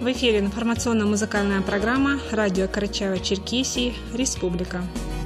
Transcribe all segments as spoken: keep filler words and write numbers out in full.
В эфире информационно-музыкальная программа «Радио Карачаево-Черкесии. Республика».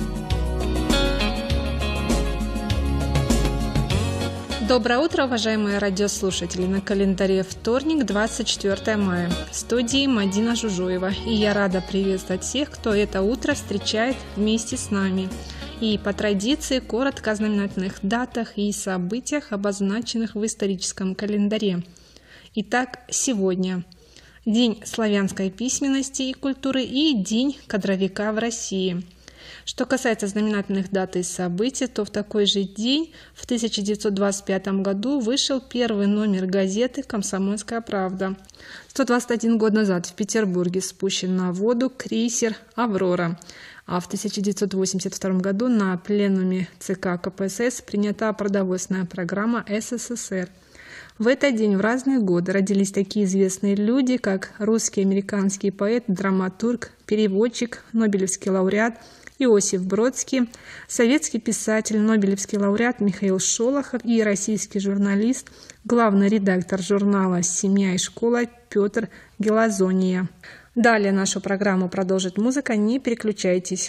Доброе утро, уважаемые радиослушатели! На календаре вторник, двадцать четвёртое мая. В студии Мадина Жужуева. И я рада приветствовать всех, кто это утро встречает вместе с нами. И по традиции коротко о знаменательных датах и событиях, обозначенных в историческом календаре. Итак, сегодня День славянской письменности и культуры и День кадровика в России. Что касается знаменательных дат и событий, то в такой же день, в тысяча девятьсот двадцать пятом году, вышел первый номер газеты «Комсомольская правда». сто двадцать один год назад в Петербурге спущен на воду крейсер «Аврора», а в тысяча девятьсот восемьдесят втором году на пленуме ЦК КПСС принята продовольственная программа СССР. В этот день в разные годы родились такие известные люди, как русский и американский поэт, драматург, переводчик, нобелевский лауреат Иосиф Бродский, советский писатель, нобелевский лауреат Михаил Шолохов и российский журналист, главный редактор журнала «Семья и школа» Петр Гелазония. Далее нашу программу продолжит музыка, не переключайтесь.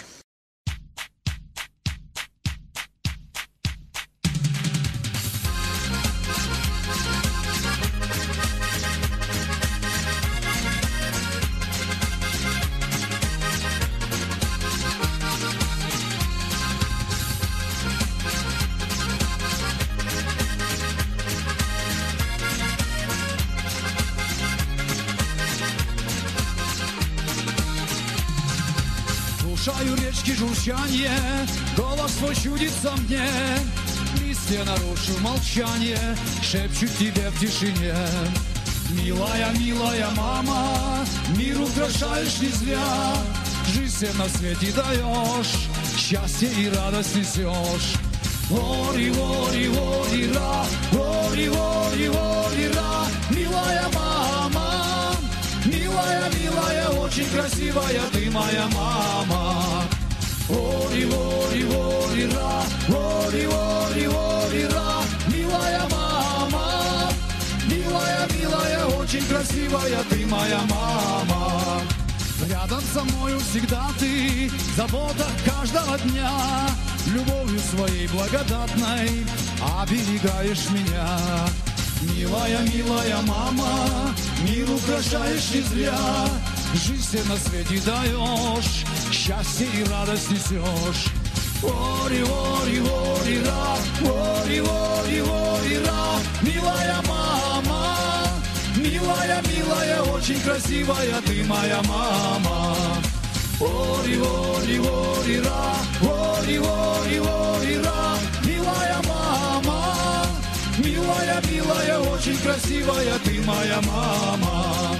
Слушаю речки журчанье, голос твой чудится мне. Листья нарушил молчание, шепчут тебе в тишине. Милая, милая мама, мир украшаешь не зря. Жизнь всем на свете даешь, счастье и радость несешь. Ори, ори, ори, ра, ори, ори, ори, ра. Милая мама, милая, милая, очень красивая ты моя мама. Ори, ори, ори, ра, ори, ори, ори, ра. Милая мама, милая, милая, очень красивая ты моя мама. Рядом со мною всегда ты, в заботах каждого дня, любовью своей благодатной оберегаешь меня. Милая, милая мама, мир украшаешь не зря. Жизнь всем на свете даешь, счастье и радость несешь. Ори, ори, ори, ра, ори, ори, ори, ра. Милая мама, милая, милая, очень красивая ты моя мама. Ори, ори, ори, ра, ори, ори, ори, ра. Милая мама, милая, милая, очень красивая ты моя мама.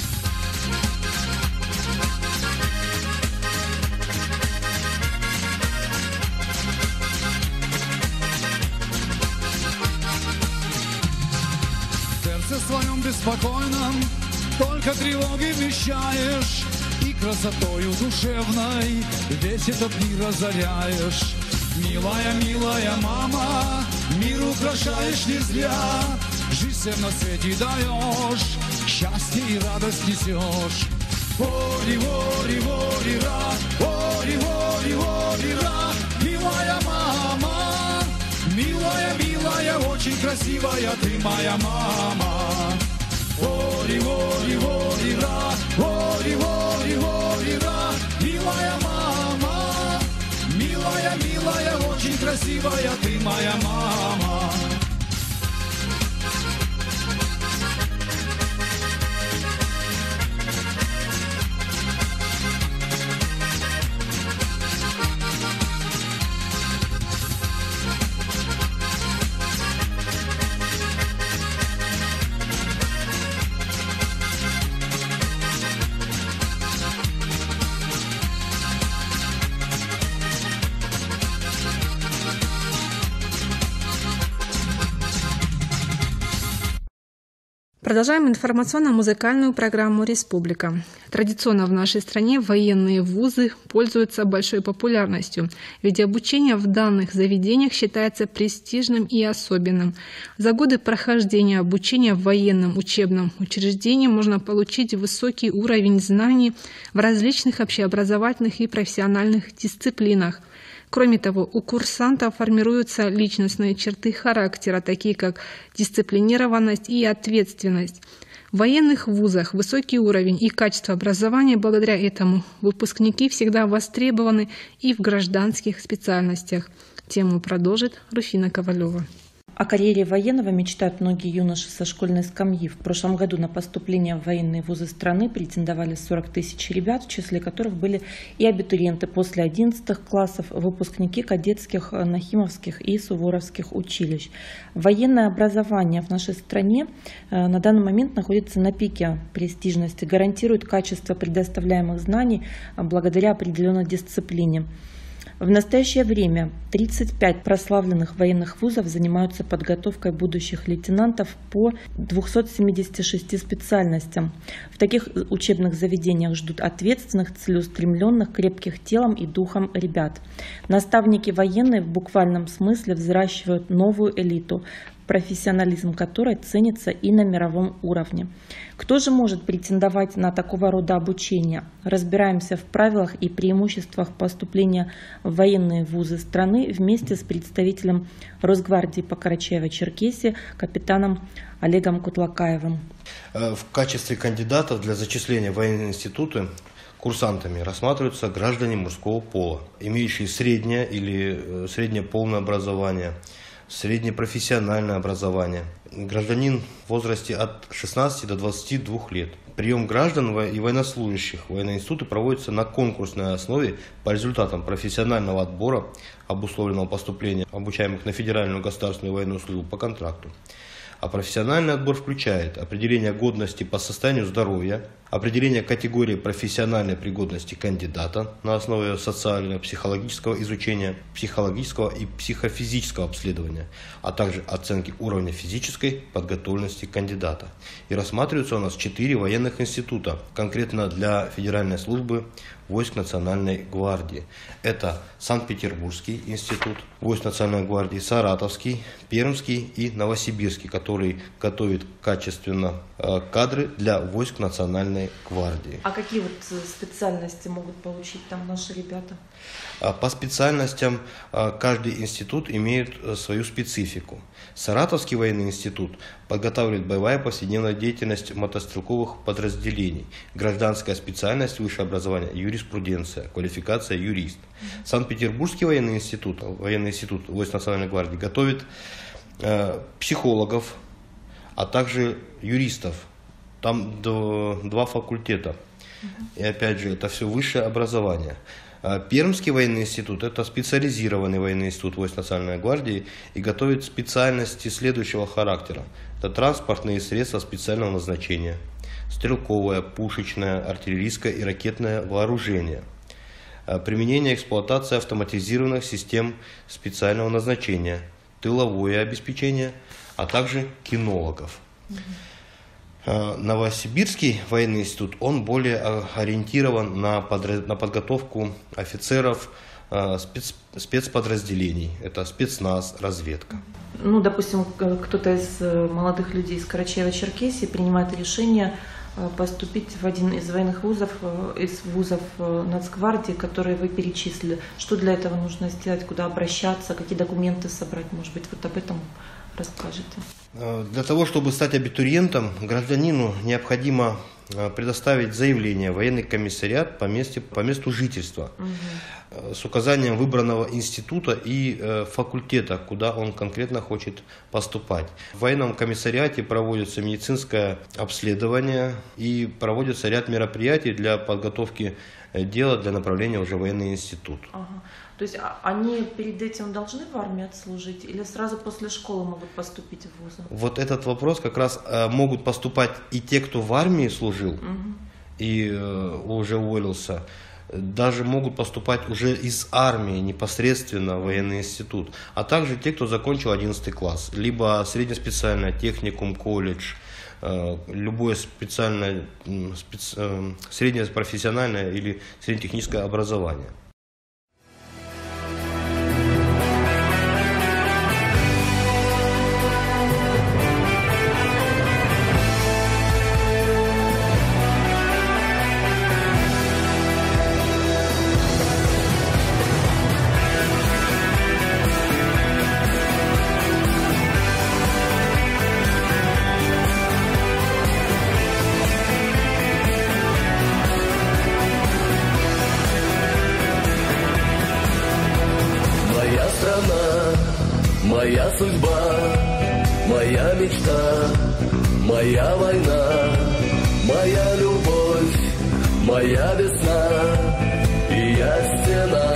В сердце своем беспокойном только тревоги вмещаешь, и красотою душевной весь этот мир озаряешь. Милая, милая мама, мир украшаешь не зря. Жизнь всем на свете даешь, счастье и радость несешь. Ори, ори, ори, ра, ори, ори, ори, ра. Милая мама, милая, милая, очень красивая ты моя мама. Ори, ори, ори, ра, ори, ори, ори, ра. Милая мама, милая, милая, очень красивая ты моя мама. Продолжаем информационно-музыкальную программу «Республика». Традиционно в нашей стране военные вузы пользуются большой популярностью, ведь обучение в данных заведениях считается престижным и особенным. За годы прохождения обучения в военном учебном учреждении можно получить высокий уровень знаний в различных общеобразовательных и профессиональных дисциплинах. Кроме того, у курсантов формируются личностные черты характера, такие как дисциплинированность и ответственность. В военных вузах высокий уровень и качество образования, благодаря этому выпускники всегда востребованы и в гражданских специальностях. Тему продолжит Руфина Ковалева. О карьере военного мечтают многие юноши со школьной скамьи. В прошлом году на поступление в военные вузы страны претендовали сорок тысяч ребят, в числе которых были и абитуриенты после одиннадцатых классов, выпускники кадетских, нахимовских и суворовских училищ. Военное образование в нашей стране на данный момент находится на пике престижности, гарантирует качество предоставляемых знаний благодаря определенной дисциплине. В настоящее время тридцать пять прославленных военных вузов занимаются подготовкой будущих лейтенантов по двухсот семидесяти шести специальностям. В таких учебных заведениях ждут ответственных, целеустремленных, крепких телом и духом ребят. Наставники военные в буквальном смысле взращивают новую элиту, профессионализм которой ценится и на мировом уровне. Кто же может претендовать на такого рода обучение? Разбираемся в правилах и преимуществах поступления в военные вузы страны вместе с представителем Росгвардии по Карачаево-Черкесии капитаном Олегом Кутлакаевым. В качестве кандидатов для зачисления в военные институты курсантами рассматриваются граждане мужского пола, имеющие среднее или среднее полное образование, среднепрофессиональное образование. Гражданин в возрасте от шестнадцати до двадцати двух лет. Прием граждан и военнослужащих в военные институты проводится на конкурсной основе по результатам профессионального отбора, обусловленного поступления обучаемых на федеральную государственную военную службу по контракту. А профессиональный отбор включает определение годности по состоянию здоровья, определение категории профессиональной пригодности кандидата на основе социального, психологического изучения, психологического и психофизического обследования, а также оценки уровня физической подготовленности кандидата. И рассматриваются у нас четыре военных института, конкретно для Федеральной службы войск Национальной гвардии. Это Санкт-Петербургский институт войск Национальной гвардии, Саратовский, Пермский и Новосибирский, который готовит качественно кадры для войск Национальной гвардии. А какие вот специальности могут получить там наши ребята? По специальностям каждый институт имеет свою специфику. Саратовский военный институт подготавливает боевая повседневная деятельность мотострелковых подразделений, гражданская специальность, высшее образование, юриспруденция, квалификация юрист. Санкт-Петербургский военный институт, военный институт войск Национальной гвардии готовит э, психологов, а также юристов. Там два факультета. И опять же, это все высшее образование. Пермский военный институт – это специализированный военный институт войск Национальной гвардии и готовит специальности следующего характера. Это транспортные средства специального назначения, стрелковое, пушечное, артиллерийское и ракетное вооружение, применение и эксплуатация автоматизированных систем специального назначения, тыловое обеспечение, а также кинологов. Новосибирский военный институт, он более ориентирован на, подра... на подготовку офицеров спец... спецподразделений. Это спецназ, разведка. Ну, допустим, кто-то из молодых людей из Карачаево-Черкесии принимает решение поступить в один из военных вузов, из вузов Нацгвардии, которые вы перечислили. Что для этого нужно сделать, куда обращаться, какие документы собрать? Может быть, вот об этом расскажете. Для того, чтобы стать абитуриентом, гражданину необходимо предоставить заявление в военный комиссариат по, месте, по месту жительства угу. с указанием выбранного института и э, факультета, куда он конкретно хочет поступать. В военном комиссариате проводится медицинское обследование и проводится ряд мероприятий для подготовки дела для направления уже в военный институт. Ага. То есть они перед этим должны в армии отслужить или сразу после школы могут поступить в вузы? Вот этот вопрос как раз э, могут поступать и те, кто в армии служил угу. и э, уже уволился, даже могут поступать уже из армии непосредственно в военный институт, а также те, кто закончил одиннадцатый класс, либо среднеспециальный техникум, колледж, любое специальное, специ, среднее профессиональное или среднетехническое образование. Моя судьба, моя мечта, моя война, моя любовь, моя весна, и я стена.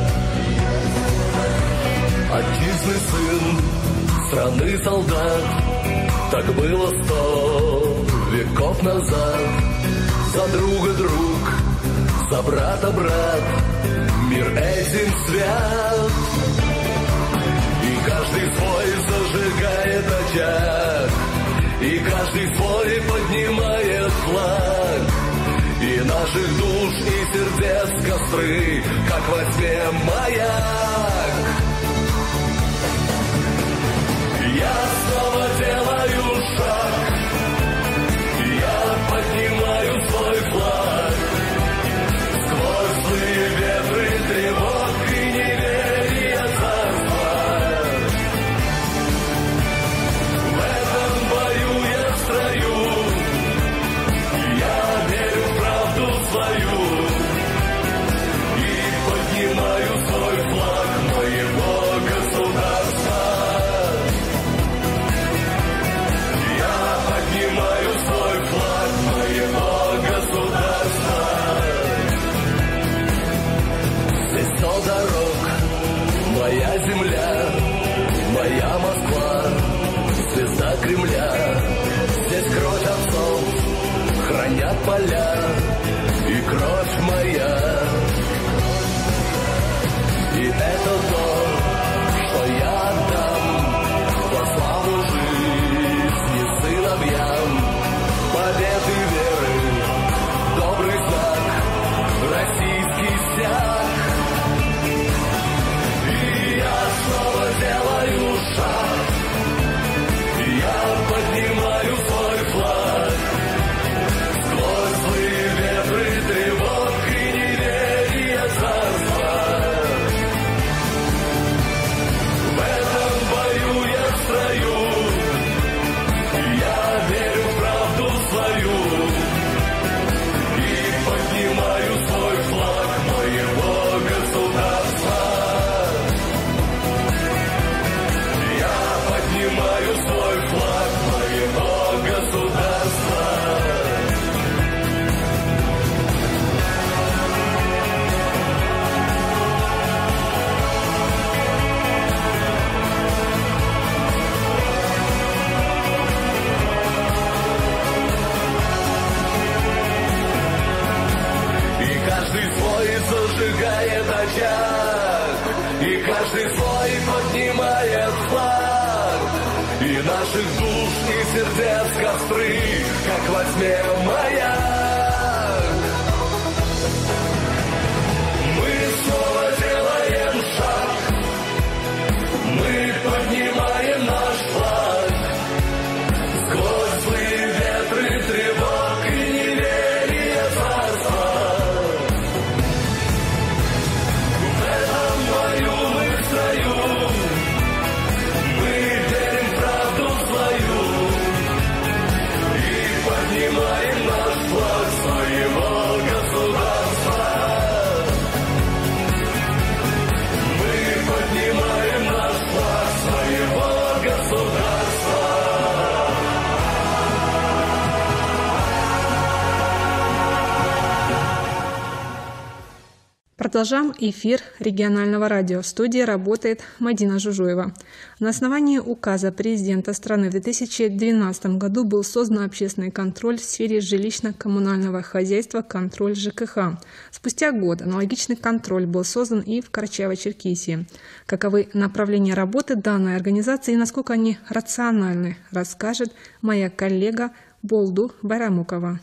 Отчизны сын, страны солдат, так было сто веков назад. За друга друг, за брата брат, мир этим свят. Каждый свой зажигает очаг, и каждый свой поднимает флаг, и наших душ и сердец костры, как во тьме маяк. Я снова делаю шаг, я поднимаю свой флаг, сквозь злые ветры тревог и неверия царства. Моя земля, моя Москва, звезда Кремля. Здесь кровь отцов хранят поля, и кровь моя. И это то, что я отдам во славу жизни сыновьям. Победы веры, добрый знак, российский стяг. Снова делаю шаг, я поднимаю свой флаг, сквозь злые ветры тревог и неверия царства. В этом бою я в строю, я верю в правду свою и поднимаю свой флаг моего государства. Поднимаю свой флаг моего государства. И каждый свой зажигает очаг, и каждый свой поднимает флаг. И наших душ и сердец костры, как во тьме маяк. Мы снова делаем шаг, мы поднимаем наш флаг, сквозь злые ветры тревог и неверия царства. В этом бою мы в строю, поднимаем наш флаг своего государства. Мы поднимаем наш флаг своего государства. Продолжаем эфир регионального радио. В студии работает Мадина Жужуева. На основании указа президента страны в две тысячи двенадцатом году был создан общественный контроль в сфере жилищно-коммунального хозяйства, контроль ЖКХ. Спустя год аналогичный контроль был создан и в Карачаево-Черкесии. Каковы направления работы данной организации и насколько они рациональны, расскажет моя коллега Болду Барамукова.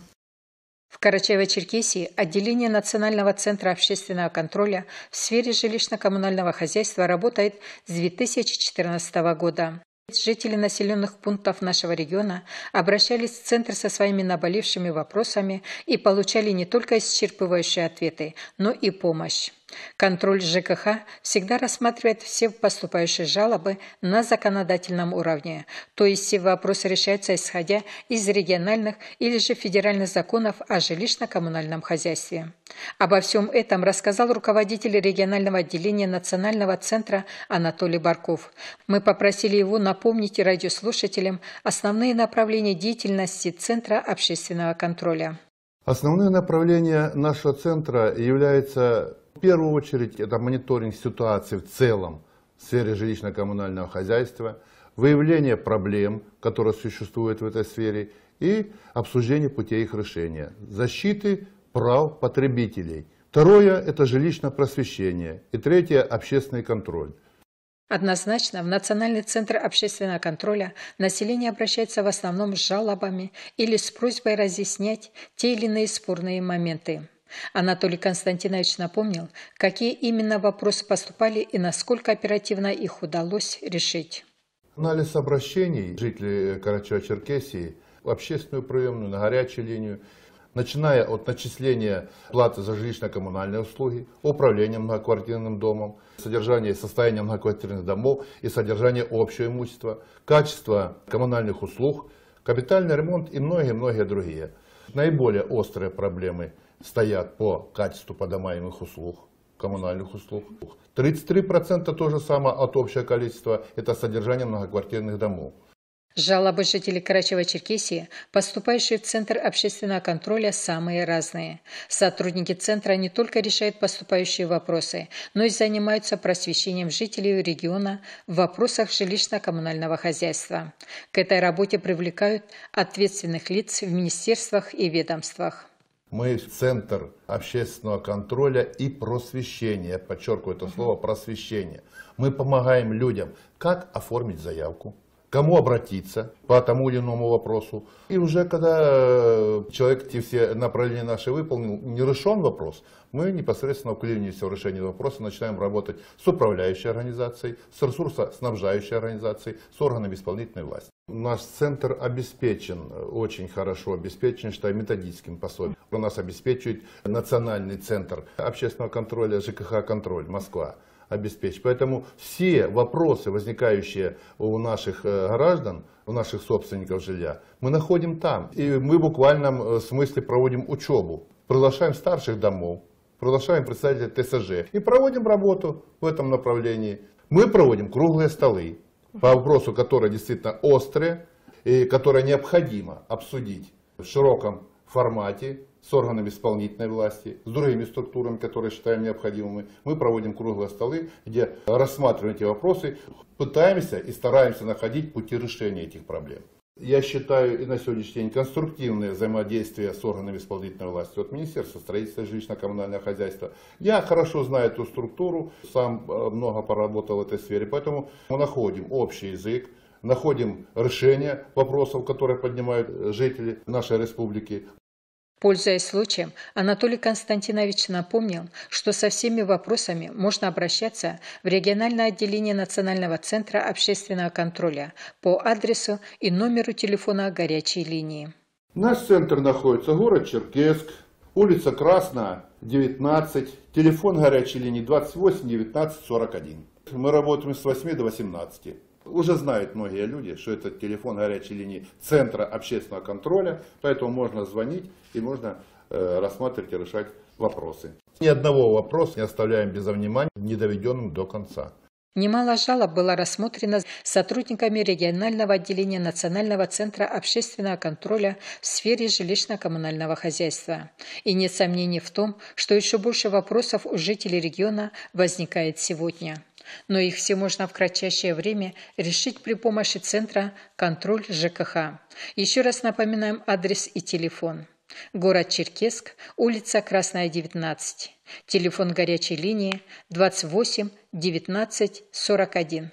В Карачаево-Черкесии отделение Национального центра общественного контроля в сфере жилищно-коммунального хозяйства работает с две тысячи четырнадцатого года. Жители населенных пунктов нашего региона обращались в Центр со своими наболевшими вопросами и получали не только исчерпывающие ответы, но и помощь. Контроль ЖКХ всегда рассматривает все поступающие жалобы на законодательном уровне, то есть все вопросы решаются исходя из региональных или же федеральных законов о жилищно-коммунальном хозяйстве. Обо всем этом рассказал руководитель регионального отделения Национального центра Анатолий Барков. Мы попросили его напомнить радиослушателям основные направления деятельности Центра общественного контроля. Основное направление нашего центра является, в первую очередь, это мониторинг ситуации в целом в сфере жилищно-коммунального хозяйства, выявление проблем, которые существуют в этой сфере, и обсуждение путей их решения, защиты прав потребителей. Второе – это жилищное просвещение. И третье – общественный контроль. Однозначно, в Национальный центр общественного контроля население обращается в основном с жалобами или с просьбой разъяснять те или иные спорные моменты. Анатолий Константинович напомнил, какие именно вопросы поступали и насколько оперативно их удалось решить. Анализ обращений жителей Карачаево-Черкесии в общественную приемную, на горячую линию, начиная от начисления платы за жилищно-коммунальные услуги, управления многоквартирным домом, содержание и состояние многоквартирных домов и содержание общего имущества, качество коммунальных услуг, капитальный ремонт и многие-многие другие. Наиболее острые проблемы стоят по качеству поднимаемых услуг, коммунальных услуг. тридцать три процента то же самое от общего количества – это содержание многоквартирных домов. Жалобы жителей Карачаево-Черкесии, поступающие в Центр общественного контроля, самые разные. Сотрудники Центра не только решают поступающие вопросы, но и занимаются просвещением жителей региона в вопросах жилищно-коммунального хозяйства. К этой работе привлекают ответственных лиц в министерствах и ведомствах. Мы Центр общественного контроля и просвещения, подчеркиваю это слово просвещение. Мы помогаем людям, как оформить заявку, кому обратиться по тому или иному вопросу. И уже когда человек эти все направления наши выполнил, не решен вопрос, мы непосредственно вклиниваемся в решение вопроса, начинаем работать с управляющей организацией, с ресурсоснабжающей организацией, с органами исполнительной власти. Наш центр обеспечен, очень хорошо обеспечен, считаю, методическим пособием. У нас обеспечивает Национальный центр общественного контроля ЖКХ «Контроль» Москва. Обеспечить. Поэтому все вопросы, возникающие у наших граждан, у наших собственников жилья, мы находим там. И мы в буквальном смысле проводим учебу. Приглашаем старших домов, приглашаем представителей ТСЖ и проводим работу в этом направлении. Мы проводим круглые столы по вопросу, которые действительно острые и которые необходимо обсудить в широком формате с органами исполнительной власти, с другими структурами, которые считаем необходимыми. Мы проводим круглые столы, где рассматриваем эти вопросы, пытаемся и стараемся находить пути решения этих проблем. Я считаю и на сегодняшний день конструктивное взаимодействие с органами исполнительной власти от Министерства строительства и жилищно-коммунального хозяйства. Я хорошо знаю эту структуру, сам много поработал в этой сфере, поэтому мы находим общий язык, находим решения вопросов, которые поднимают жители нашей республики. Пользуясь случаем, Анатолий Константинович напомнил, что со всеми вопросами можно обращаться в региональное отделение Национального центра общественного контроля по адресу и номеру телефона горячей линии. Наш центр находится в городе Черкесск, улица Красная, девятнадцать, телефон горячей линии двадцать восемь девятнадцать сорок один. Мы работаем с восьми до восемнадцати. Уже знают многие люди, что это телефон горячей линии Центра общественного контроля, поэтому можно звонить и можно э, рассматривать и решать вопросы. Ни одного вопроса не оставляем без внимания, не доведенным до конца. Немало жалоб было рассмотрено сотрудниками регионального отделения Национального центра общественного контроля в сфере жилищно-коммунального хозяйства. И нет сомнений в том, что еще больше вопросов у жителей региона возникает сегодня. Но их все можно в кратчайшее время решить при помощи Центра «Контроль ЖКХ». Еще раз напоминаем адрес и телефон. Город Черкесск, улица Красная, девятнадцать. Телефон горячей линии двадцать восемь девятнадцать сорок один.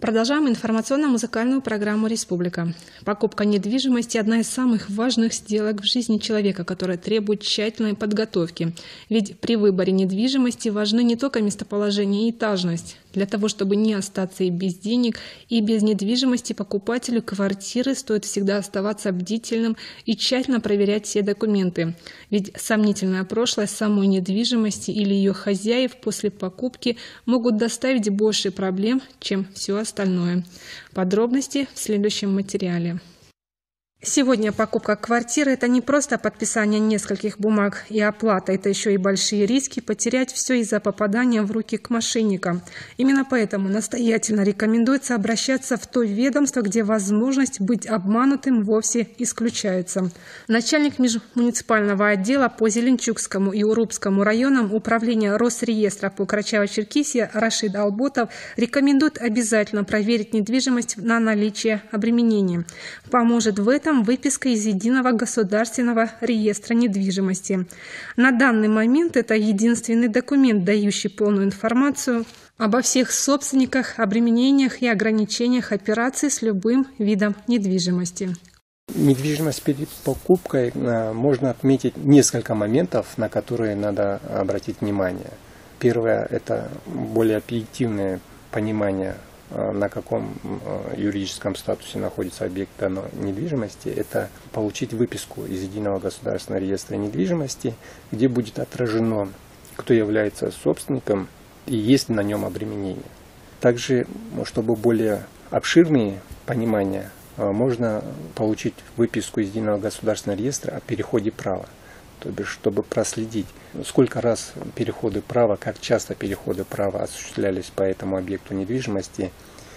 Продолжаем информационно-музыкальную программу «Республика». Покупка недвижимости – одна из самых важных сделок в жизни человека, которая требует тщательной подготовки. Ведь при выборе недвижимости важны не только местоположение и этажность. Для того, чтобы не остаться и без денег, и без недвижимости, покупателю квартиры стоит всегда оставаться бдительным и тщательно проверять все документы. Ведь сомнительное прошлое самой недвижимости или ее хозяев после покупки могут доставить больше проблем, чем все остальное. Подробности в следующем материале. Сегодня покупка квартиры – это не просто подписание нескольких бумаг и оплата, это еще и большие риски потерять все из-за попадания в руки к мошенникам. Именно поэтому настоятельно рекомендуется обращаться в то ведомство, где возможность быть обманутым вовсе исключается. Начальник межмуниципального отдела по Зеленчукскому и Урупскому районам управления Росреестра по Карачаево-Черкесии Рашид Алботов рекомендует обязательно проверить недвижимость на наличие обременения. Поможет в этом выписка из Единого государственного реестра недвижимости. На данный момент это единственный документ, дающий полную информацию обо всех собственниках, обременениях и ограничениях операций с любым видом недвижимости. Недвижимость перед покупкой можно отметить несколько моментов, на которые надо обратить внимание. Первое – это более объективное понимание, на каком юридическом статусе находится объект данной недвижимости, это получить выписку из Единого государственного реестра недвижимости, где будет отражено, кто является собственником и есть ли на нем обременение. Также, чтобы более обширные понимания, можно получить выписку из Единого государственного реестра о переходе права. То бишь, чтобы проследить, сколько раз переходы права, как часто переходы права осуществлялись по этому объекту недвижимости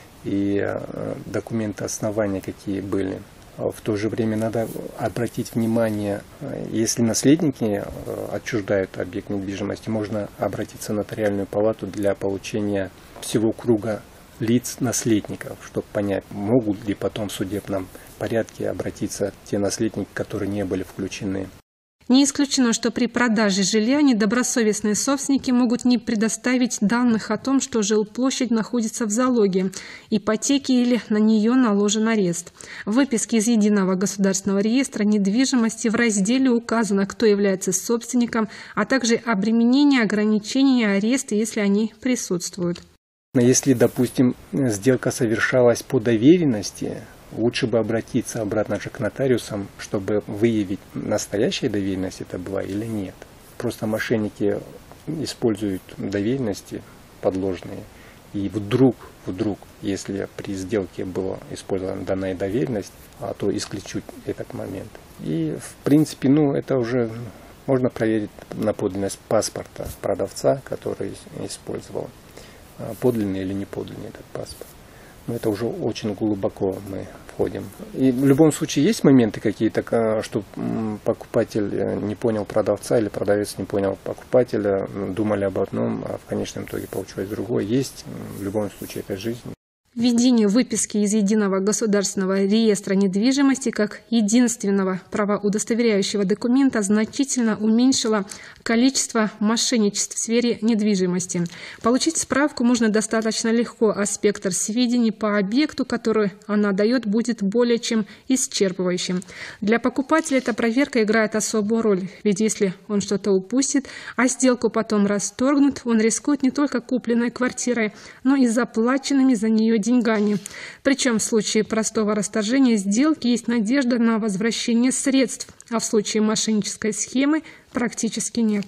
и документы основания какие были. В то же время надо обратить внимание, если наследники отчуждают объект недвижимости, можно обратиться в нотариальную палату для получения всего круга лиц наследников, чтобы понять, могут ли потом в судебном порядке обратиться те наследники, которые не были включены. Не исключено, что при продаже жилья недобросовестные собственники могут не предоставить данных о том, что жилплощадь находится в залоге, ипотеке или на нее наложен арест. В выписке из Единого государственного реестра недвижимости в разделе указано, кто является собственником, а также обременения, ограничения и аресты, если они присутствуют. Если, допустим, сделка совершалась по доверенности, лучше бы обратиться обратно же к нотариусам, чтобы выявить, настоящая доверенность это была или нет. Просто мошенники используют доверенности подложные, и вдруг, вдруг, если при сделке была использована данная доверенность, а то исключить этот момент. И в принципе, ну это уже можно проверить на подлинность паспорта продавца, который использовал, подлинный или не подлинный этот паспорт. Но это уже очень глубоко мы входим. И в любом случае есть моменты какие-то, что покупатель не понял продавца или продавец не понял покупателя, думали об одном, а в конечном итоге получилось другое. Есть в любом случае, это жизнь. Введение выписки из Единого государственного реестра недвижимости как единственного правоудостоверяющего документа значительно уменьшило количество мошенничеств в сфере недвижимости. Получить справку можно достаточно легко, а спектр сведений по объекту, который она дает, будет более чем исчерпывающим. Для покупателя эта проверка играет особую роль, ведь если он что-то упустит, а сделку потом расторгнут, он рискует не только купленной квартирой, но и заплаченными за нее деньгами. Причем в случае простого расторжения сделки есть надежда на возвращение средств, а в случае мошеннической схемы практически нет.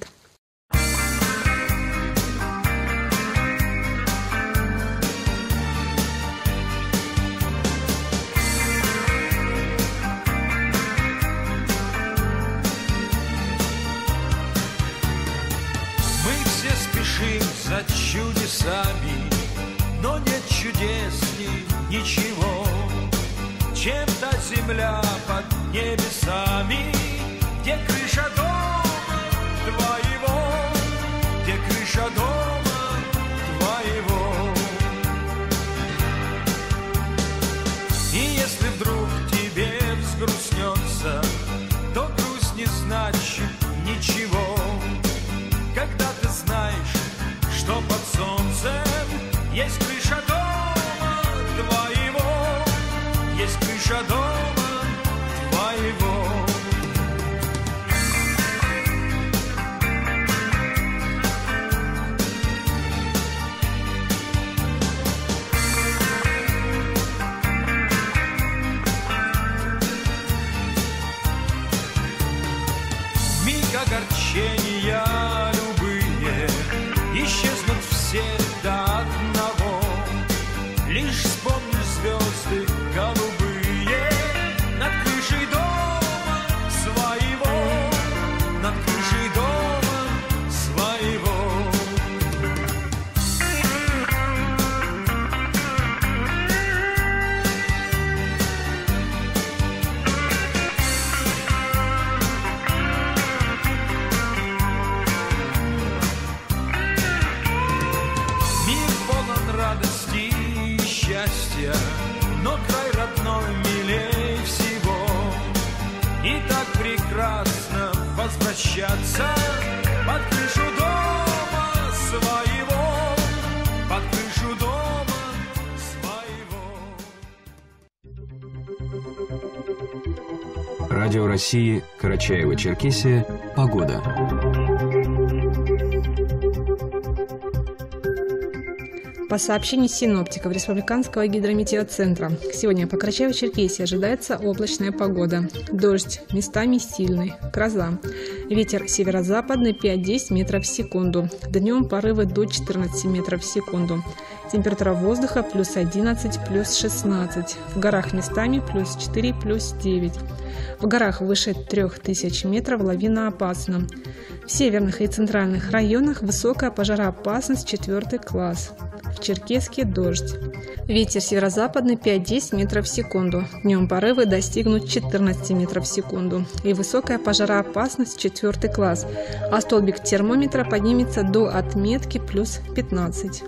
Мы все спешим за чудесами, но нет чудесней ничего, чем та земля под небесами, где крыша дома твоего, где крыша дома твоего. И если вдруг тебе взгрустнется, то грусть не значит ничего, когда ты знаешь, что под солнцем есть крыша дома крыша дома твоего. Миг огорчения любые исчезнут все до одного. Лишь вспомни звезды голубые над крышей дома своего, над крышей дома своего. Мир полон радости и счастья, но край родной милей всего. И так прекрасно возвращаться под крышу дома своего, под крышу дома своего. Радио России, Карачаево-Черкесия. Погода. По сообщению синоптиков Республиканского гидрометеоцентра, сегодня по Карачаево-Черкесии ожидается облачная погода. Дождь, местами сильный, гроза. Ветер северо-западный пять-десять метров в секунду. Днем порывы до четырнадцати метров в секунду. Температура воздуха плюс одиннадцать, плюс шестнадцать. В горах местами плюс четыре, плюс девять. В горах выше трёх тысяч метров лавина опасна. В северных и центральных районах высокая пожароопасность четвёртый класс. В Черкесске дождь. Ветер северо-западный пять-десять метров в секунду. Днем порывы достигнут четырнадцати метров в секунду. И высокая пожароопасность четвёртый класс. А столбик термометра поднимется до отметки плюс пятнадцать.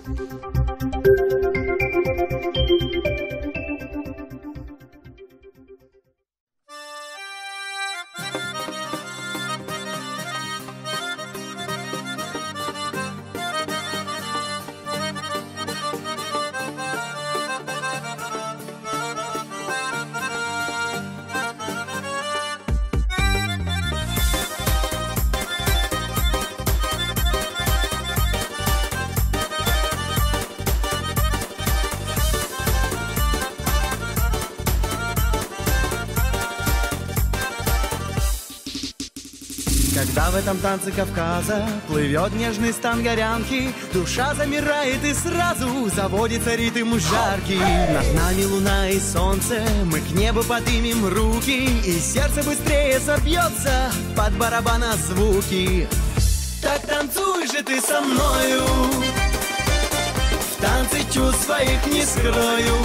Когда в этом танце Кавказа плывет нежный стан горянки, душа замирает и сразу заводится ритм жаркий. Над нами луна и солнце, мы к небу поднимем руки, и сердце быстрее забьется под барабана звуки. Так танцуй же ты со мною, в танце чувств своих не скрою.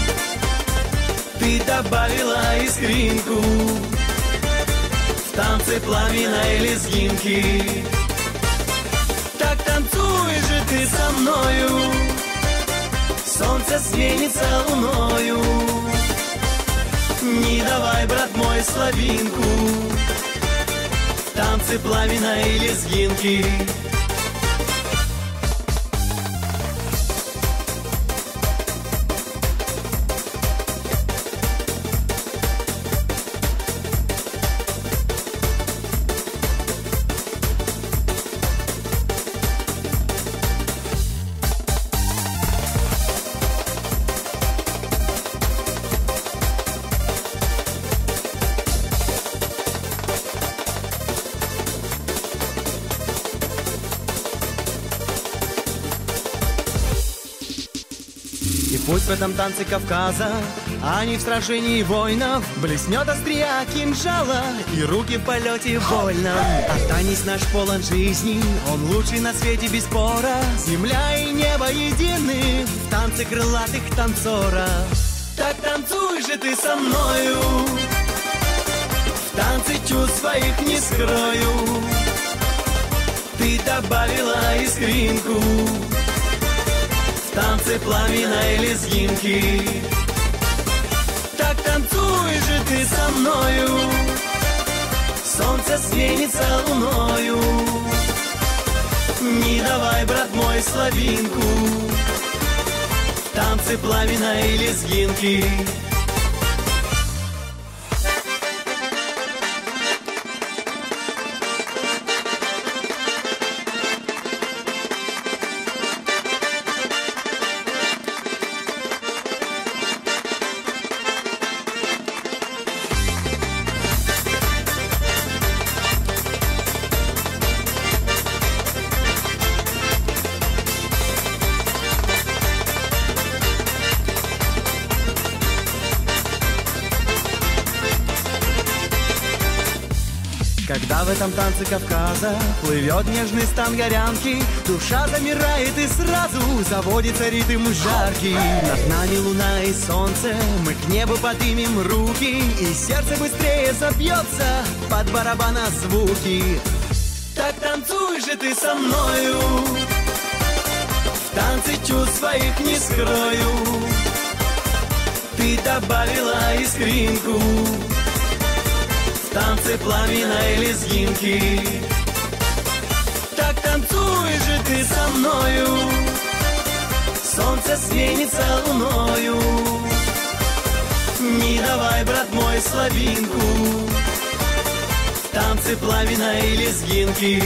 Ты добавила искринку в танце пламенной лезгинки. Так танцуй же ты со мною, солнце сменится луною. Не давай, брат мой, слабинку в танце пламенной лезгинки. Пусть в этом танце Кавказа, а не в сражении воинов, блеснет острия кинжала и руки в полете вольно. А танец наш полон жизни, он лучший на свете без спора. Земля и небо едины в танце крылатых танцоров. Так танцуй же ты со мною, в танце чувств своих не скрою. Ты добавила искринку в танце пламенной лезгинки. Так танцуй же ты со мною, солнце сменится луною. Не давай, брат мой, слабинку в танце пламенной лезгинки. Когда в этом танце Кавказа плывет нежный стан горянки, душа замирает и сразу заводится ритм жаркий. Над нами луна и солнце, мы к небу поднимем руки, и сердце быстрее забьется под барабана звуки. Так танцуй же ты со мною, в танце чувств своих не скрою. Ты добавила искринку в танце пламенной лезгинки. Так танцуй же ты со мною, солнце сменится луною. Не давай, брат мой, слабинку в танце пламенной лезгинки.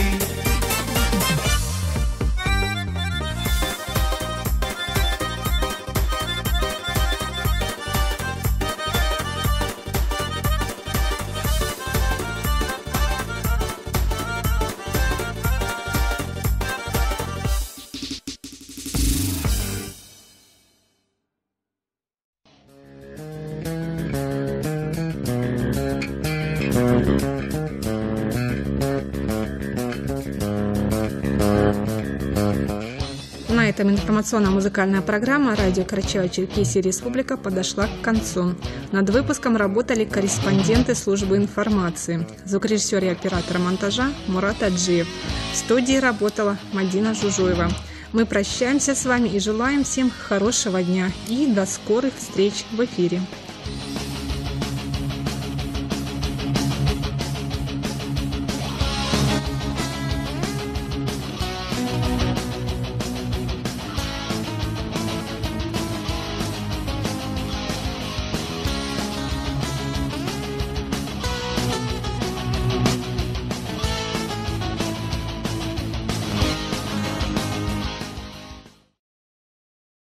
На этом информационно-музыкальная программа «Радио Карачаево-Черкесия Республика» подошла к концу. Над выпуском работали корреспонденты службы информации, звукорежиссер и оператор монтажа Мурат Аджиев. В студии работала Мадина Жужуева. Мы прощаемся с вами и желаем всем хорошего дня и до скорых встреч в эфире.